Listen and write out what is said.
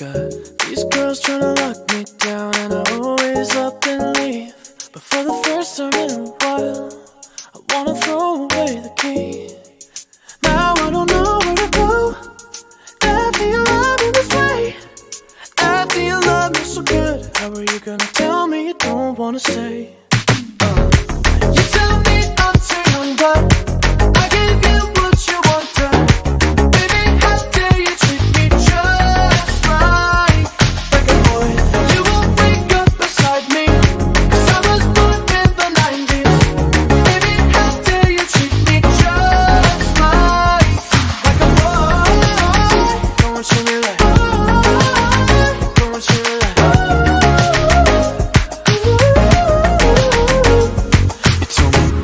got these girls tryna lock me down, and I always up and leave. But for the first time in a while, I wanna throw away the key. Now I don't know where to go after you love me this way. After you love me so good, how are you gonna tell me you don't wanna stay? You tell me I'm too young, but I gave you what you wanted. Baby, how dare you treat me just like a boy? You won't wake up beside me, 'cause I was born in the 90s. Baby, how dare you treat me just like a boy? Don't treat me like, don't treat me like. You told me